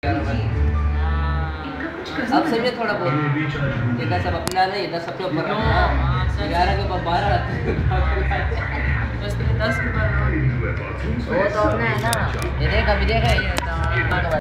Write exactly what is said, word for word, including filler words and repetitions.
अब समझे थोड़ा बहुत इधर सब अपना नहीं इधर सबके ऊपर ग्यारह के बाद बारह आते दस के बाद वो तो अपना है ना ये देख अभी देखा ये